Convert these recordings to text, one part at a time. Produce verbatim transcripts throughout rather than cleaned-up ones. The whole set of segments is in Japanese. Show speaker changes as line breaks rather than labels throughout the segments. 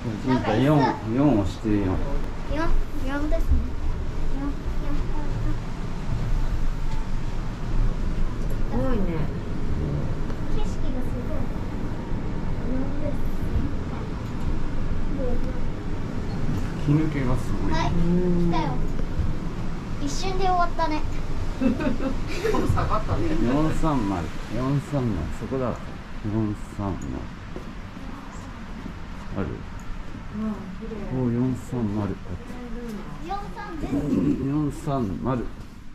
じいた四四押してよ。
四四ですね。四
すごいね。
景色がすごい。四です。
吹き抜けがすごい。
はい、来たよ。一瞬で終わったね。
下がったね。
四三丸、四三丸、そこだ。四三丸。ある。お、四三丸。
四三です。
四三丸。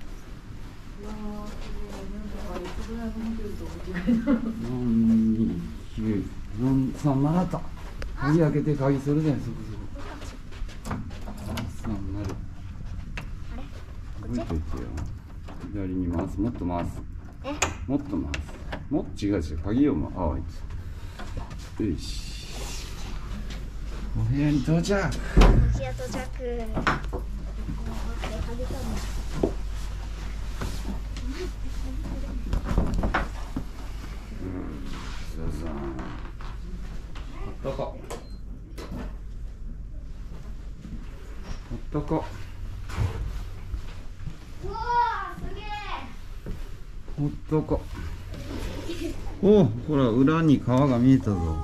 四二九、四三丸あった。鍵開けて、鍵それだよ、そこそこ。四三丸。動いといてよ。左に回す、もっと回す。
え、
もっと回す。もっと違う違う、鍵を回す。ああ、いつ。よし。お部屋に到着。
お部屋到着。
あったか。あったか。
うわー、すげえ。
あったか。おお、ほら、裏に川が見えたぞ。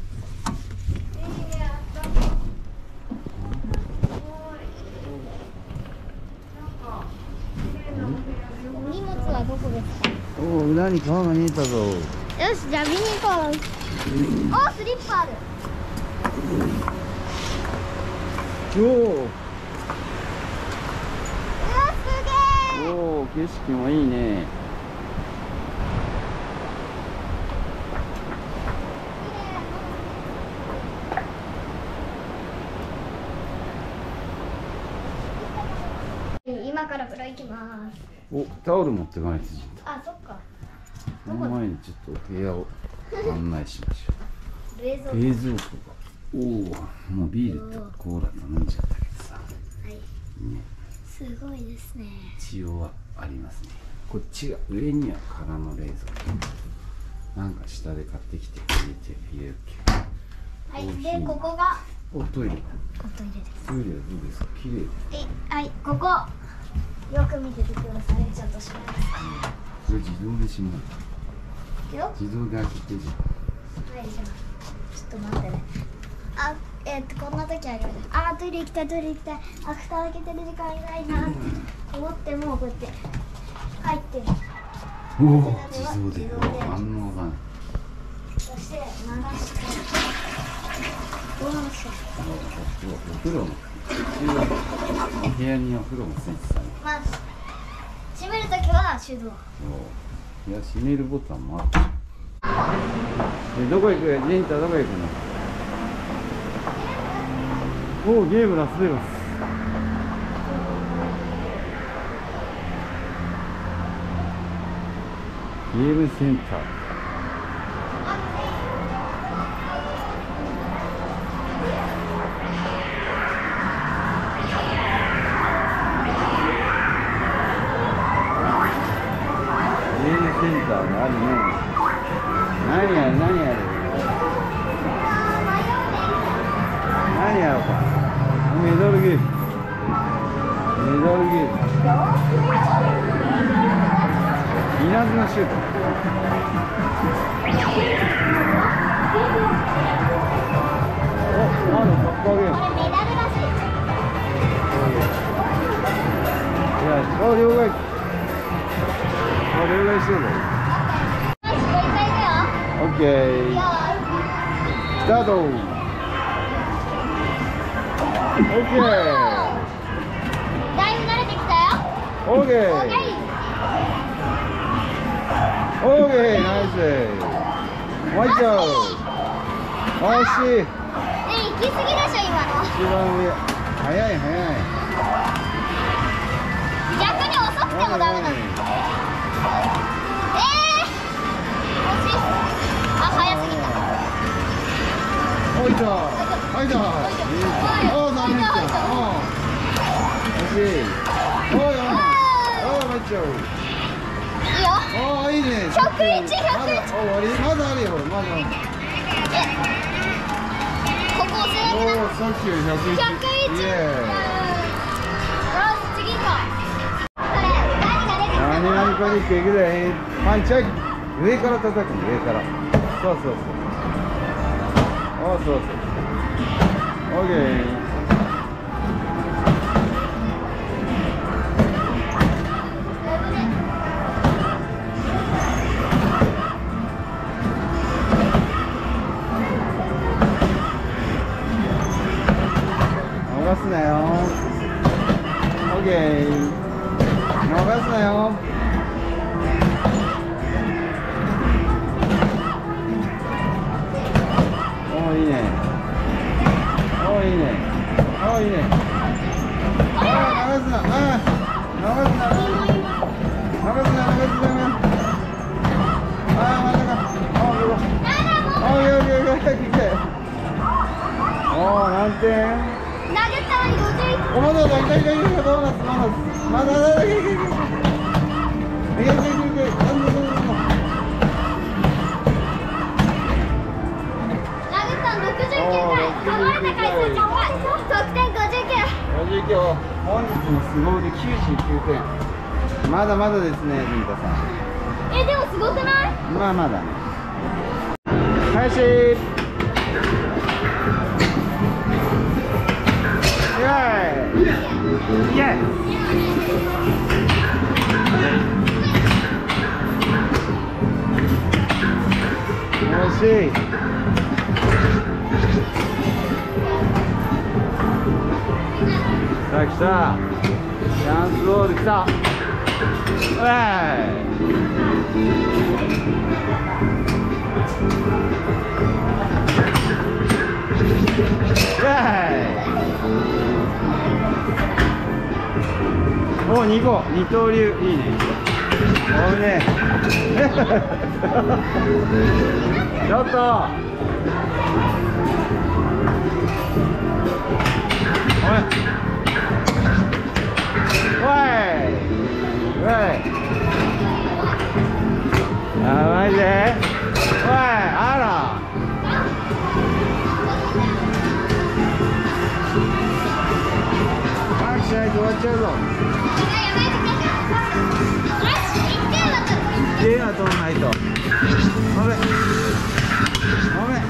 荷物はどこですか？
おお、裏に川が見えたぞ。
よし、じゃあ見に行こう。お、スリッパある。
おお。
うわ、すげえ。
おお、景色もいいね。
今から風呂行きます。
お、タオル持ってかないと。
あ、そっか。
その前にちょっと部屋を案内しましょう。
冷蔵庫。
冷蔵庫が。おお、もうビールとコーラ頼んじゃったけどさ。
はい。
ね、
すごいですね。
一応はありますね。こっちが上には空の冷蔵庫。なんか下で買ってきて入れて入れるっけ。
はい、で、ここが。
お、トイレ。
おトイレです。
トイレはどうですか。綺麗。
え、はい、ここ。よく見ててください。ちゃんと閉めます。
これ自動で閉まる。
いくよ。
自動で開けてじゃん。
はい、じゃあ。ちょっと待ってね。あ、えー、っと、こんな時あるよね。あー、トイレ行きたい、トイレ行きたい。あ、蓋開けてる時間いないなって思っても、こうやって。入ってる。
おお、自動で。反応がない。
そして、流して。どうしよう。
お風呂の。お部屋にお風呂もついてたね。
まあ、閉めるときは手動。
いや、閉めるボタンもある。え、どこ行く？ジンタどこ行くの？おお、ゲームラスベガス。ゲームセンター。ゲームセンターがあるね。何やる何やる何やろうか。メダルゲーム。メダルゲーム。稲妻シュート。お、なんだサッカーゲーム。
これメダルらしい。
いや、あ、了解。あ、了解してるぞ。オッケー。スタート。オッケー。
だいぶ慣れてきたよ。
オッケー。
オッケー。
オーケー、ナイス。もう一丁。惜しい。
ね、行き過ぎでしょ今の。
一番上。早い早い。
逆に遅くてもダメなの。ええー。惜しい。あ、早すぎた。
おいた。はいだ。おお、ダメだ。惜しい。おい、おい、もう一丁。
いいよ。
ああ、いいね。
ひゃくいち、ひゃくいち。
まだ終わり。まだあるよ。まだ。
ここせだけだ。
おお、さっきよりひゃくいち。
ひゃくいち。
イエーイ。
よし、次行こう。これ、何が出てきた
何
の？
々パニックいくぜ。パンチャイ。上から叩くの、上から。そうそうそう。おそうそう。オッケー。逃すなよ。オッケー。逃すなよ。おーいいね。おーいいね。おーいいね。あー流すな。あー流すな。流すな流すな。あーまたか。あーどこ。あーよいよいよい来て。おー何点？
投げたらごじゅういち。
おまだだ、いかいかいかドーナツ、まだ、まだだ、いけいけいけいけいけいけいけいけ、なんだなんだなんだ。
投げたろくじゅうきゅうかい、かまれた回数じゅっかい、得点ごじゅうきゅう。
ごじゅうきゅう、本日の凄腕きゅうじゅうきゅうてん。まだまだですね、ジンタさん。
え、でもすごくない？
まあまだね。開始。イエーイ。イエーイ。惜しい。さあ来た。チャンスボール来た。うわーい。うわーい。お、にご、二刀流、いいね。おいね。ちょっと。おい。おい。おい。あ、マジで。おい、あら。早くしないと終わっちゃうぞ。いっ点は取らないと。ごめん。ごめん。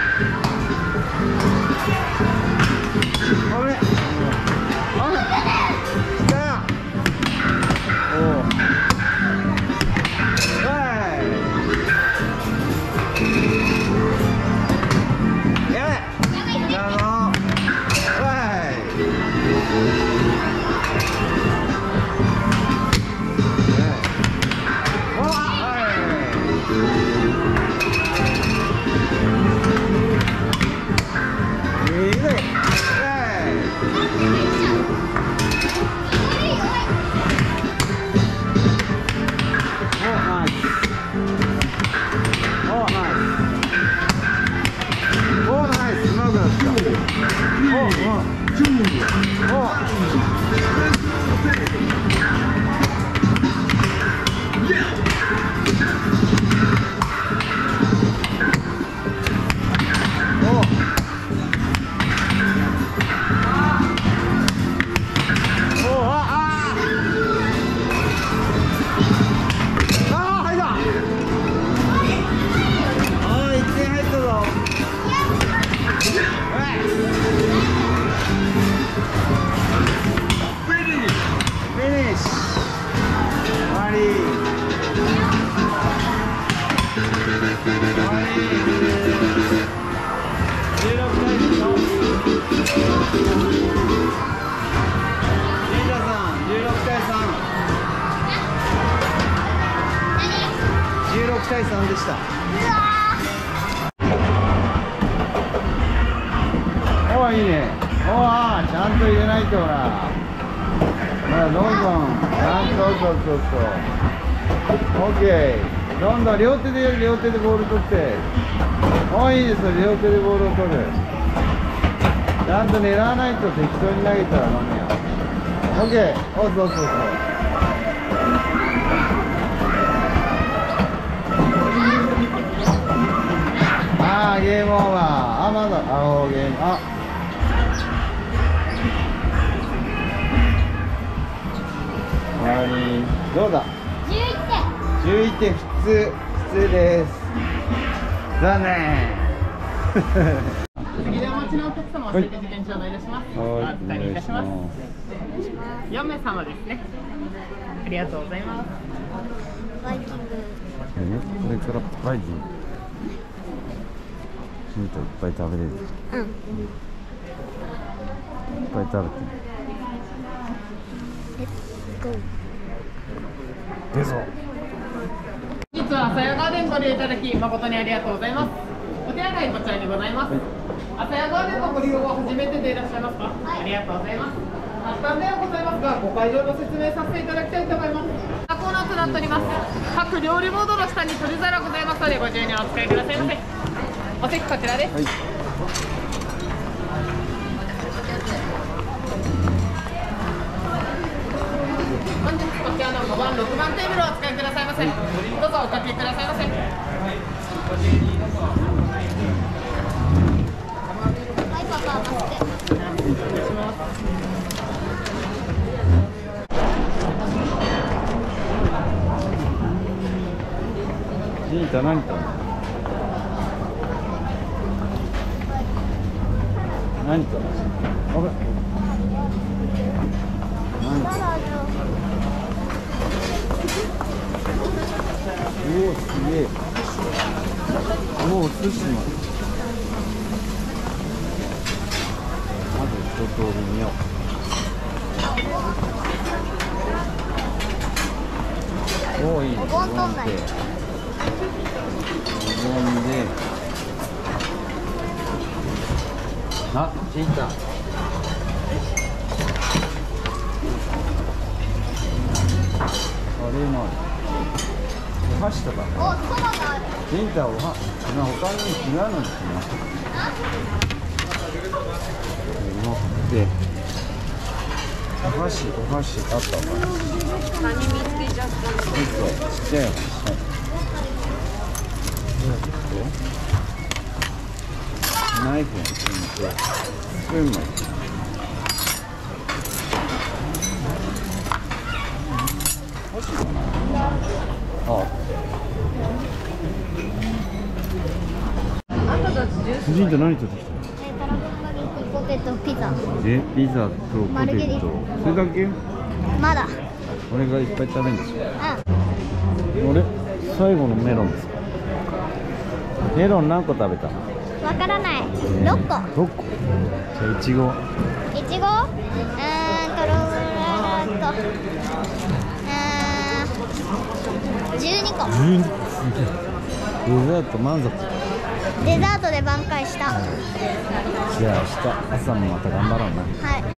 ごめん。ごめん。来た。おお。はい。やべ。やろう。はい。じゅうろくたいさんでした。おいいね。おあちゃんと入れないとほら。ほらどんどんちゃんとそうそうそう。オッケー。どんどん両手で両手でボール取って。おいいですよ両手でボールを取る。ちゃんと狙わないと適当に投げたらダメよ。オッケー。おそうそうそう。あああーゲームオーバー。あまだあおーゲームあ終わり。どうだ。
じゅういってん。
じゅういってん普通普通です。残念。
次でお待ちのお客様、お席次元頂戴いたします。お
はい
預かりいたします。
す。
よん名様ですね。ありがとうございます。
バイキング。
これね、これからバイキング。ヒントいっぱい食べれる。いっ
うん。
ぱい食べて。
レッツゴー。
出そう。
本日は朝屋ガーデンご利用いただき誠にありがとうございます。お手洗いこちらにございます。朝屋ガーデンのご利用は初めてでいらっしゃいますか。
はい
ありがとうございます。簡単ではございますが、ご会場の説明させていただきたいと思います。コーナーとなっております。各料理ボードの下に取り皿ございますので、ご自由にお使いくださいませ。お席こちらです。
はい。
本日こちらのごばん、ろくばんテーブルをお使いくださいませ。どうぞおかけくださいませ。
はい、パパ、待って。
ジータ何食べる？何食べる？あれ？何？おおすげえ。おお寿司も。まず一通り見よう。おおいいね。
お盆とんない。
お盆で。あ、ジータ。カレーもある。お箸とか。
お、そばがある。
ジンタおは、今他に違うのですね。持って。お箸、お箸あったわ。
何見つけちゃったの？
ちっちゃいお箸。はいナイフを入れて、スプーンも入れて。欲しいかな。あ。
あんたたちジュース
ジンタ何取ってきた？
えー、タラコスパゲッティポテトピザ。
え、ピザとポ
マルゲリー
テト。それだけ？
まだ。
俺がいっぱい食べるんですよ。
う
俺、最後のメロンです。メロン何個食べた？
ん。わからない。六個。
ろっこ。じゃあいちご。
いちご。うーんと、ローラーと。うーん。じゅうにこ。
じゅうにこ。デザート満足。
デザートで挽回した。
じゃあ明日朝もまた頑張ろうな。
はい。